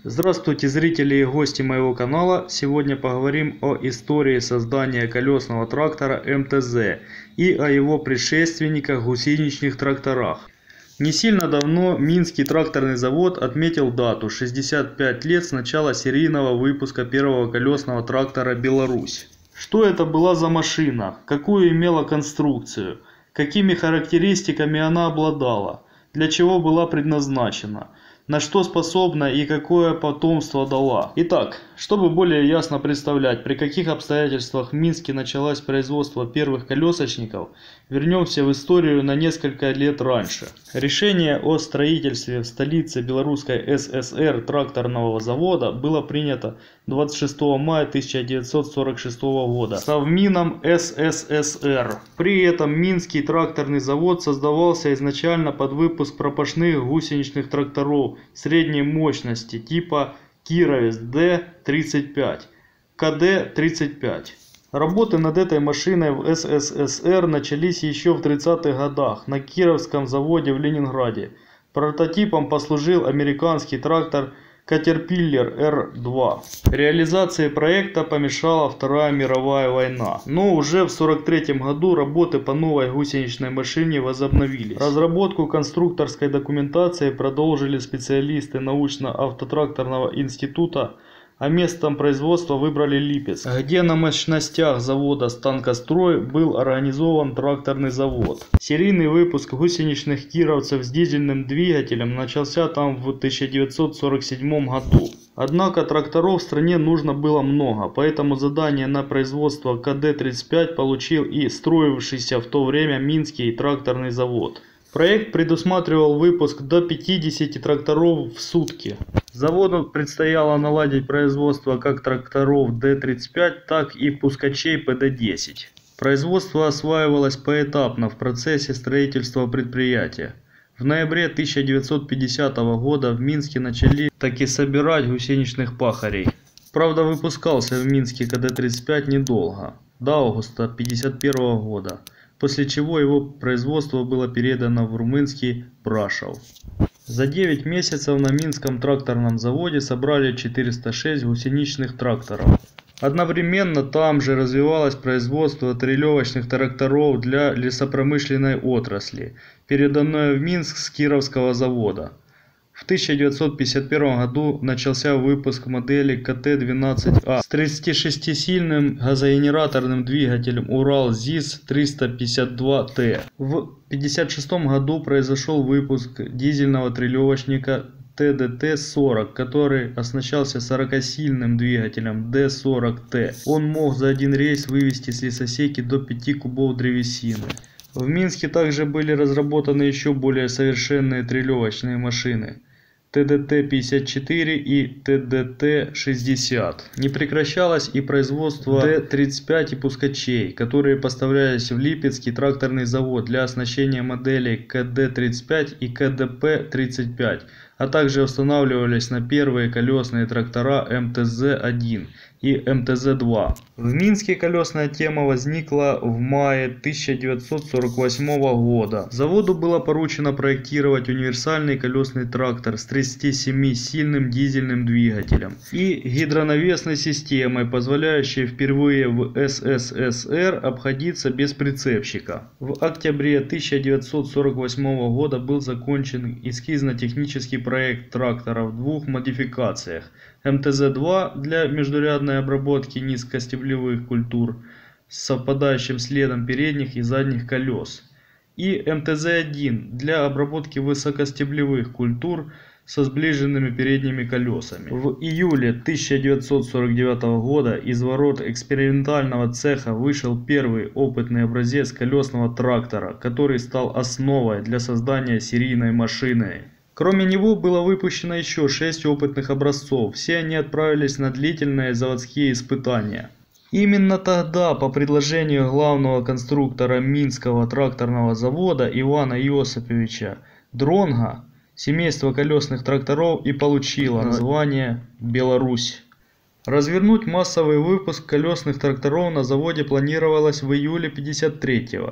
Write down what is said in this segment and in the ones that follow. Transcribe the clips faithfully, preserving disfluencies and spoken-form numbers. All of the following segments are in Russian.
Здравствуйте, зрители и гости моего канала. Сегодня поговорим о истории создания колесного трактора эм тэ зэ и о его предшественниках гусеничных тракторах. Не сильно давно Минский тракторный завод отметил дату шестьдесят пять лет с начала серийного выпуска первого колесного трактора «Беларусь». Что это была за машина? Какую имела конструкцию? Какими характеристиками она обладала? Для чего была предназначена? На что способна и какое потомство дала. Итак, чтобы более ясно представлять, при каких обстоятельствах в Минске началось производство первых колесочников, вернемся в историю на несколько лет раньше. Решение о строительстве в столице Белорусской эс эс эр тракторного завода было принято двадцать шестого мая тысяча девятьсот сорок шестого года Совмином эс эс эс эр. При этом Минский тракторный завод создавался изначально под выпуск пропашных гусеничных тракторов средней мощности типа Кировец дэ тридцать пять, ка дэ тридцать пять. Работы над этой машиной в эс эс эс эр начались еще в тридцатых годах на Кировском заводе в Ленинграде. Прототипом послужил американский трактор Caterpillar эр два. Реализации проекта помешала Вторая мировая война, но уже в сорок третьем году работы по новой гусеничной машине возобновились. Разработку конструкторской документации продолжили специалисты научно-автотракторного института, а местом производства выбрали Липецк, где на мощностях завода «Станкострой» был организован тракторный завод. Серийный выпуск гусеничных кировцев с дизельным двигателем начался там в тысяча девятьсот сорок седьмом году. Однако тракторов в стране нужно было много, поэтому задание на производство ка дэ тридцать пять получил и строившийся в то время Минский тракторный завод. Проект предусматривал выпуск до пятидесяти тракторов в сутки. Заводу предстояло наладить производство как тракторов дэ тридцать пять, так и пускачей пэ дэ десять. Производство осваивалось поэтапно в процессе строительства предприятия. В ноябре тысяча девятьсот пятидесятого года в Минске начали таки собирать гусеничных пахарей. Правда, выпускался в Минске ка дэ тридцать пять недолго, до августа тысяча девятьсот пятьдесят первого года, после чего его производство было передано в румынский Брашов. За девять месяцев на Минском тракторном заводе собрали четыреста шесть гусеничных тракторов. Одновременно там же развивалось производство трелевочных тракторов для лесопромышленной отрасли, переданное в Минск с Кировского завода. В тысяча девятьсот пятьдесят первом году начался выпуск модели ка тэ двенадцать а с тридцатишестисильным газогенераторным двигателем Урал ЗИС триста пятьдесят два тэ. В тысяча девятьсот пятьдесят шестом году произошел выпуск дизельного трелевочника тэ дэ тэ сорок, который оснащался сорокасильным двигателем дэ сорок тэ. Он мог за один рейс вывести с лесосеки до пяти кубов древесины. В Минске также были разработаны еще более совершенные трелевочные машины тэ дэ тэ пятьдесят четыре и тэ дэ тэ шестьдесят. Не прекращалось и производство дэ тридцать пять и пускачей, которые поставлялись в Липецкий тракторный завод для оснащения моделей ка дэ тридцать пять и ка дэ пэ тридцать пять, а также устанавливались на первые колесные трактора эм тэ зэ один и эм тэ зэ два. В Минске колесная тема возникла в мае тысяча девятьсот сорок восьмого года. Заводу было поручено проектировать универсальный колесный трактор с тридцатисемисильным дизельным двигателем и гидронавесной системой, позволяющей впервые в эс эс эс эр обходиться без прицепщика. В октябре тысяча девятьсот сорок восьмого года был закончен эскизно-технический проект трактора в двух модификациях: эм тэ зэ два для междурядной обработки низкостеблевых культур с совпадающим следом передних и задних колес, и эм тэ зэ один для обработки высокостеблевых культур со сближенными передними колесами. В июле тысяча девятьсот сорок девятого года из ворот экспериментального цеха вышел первый опытный образец колесного трактора, который стал основой для создания серийной машины. Кроме него было выпущено еще шесть опытных образцов, все они отправились на длительные заводские испытания. Именно тогда, по предложению главного конструктора Минского тракторного завода Ивана Иосиповича Дронга, семейство колесных тракторов и получило название «Беларусь». Развернуть массовый выпуск колесных тракторов на заводе планировалось в июле тысяча девятьсот пятьдесят третьего.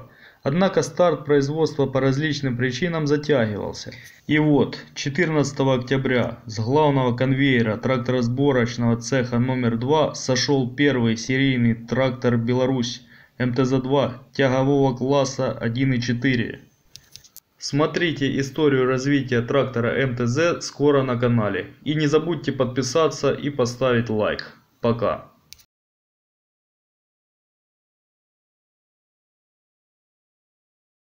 Однако старт производства по различным причинам затягивался. И вот четырнадцатого октября с главного конвейера тракторосборочного цеха номер два сошел первый серийный трактор «Беларусь» эм тэ зэ два тягового класса один и четыре. Смотрите историю развития трактора эм тэ зэ скоро на канале. И не забудьте подписаться и поставить лайк. Пока.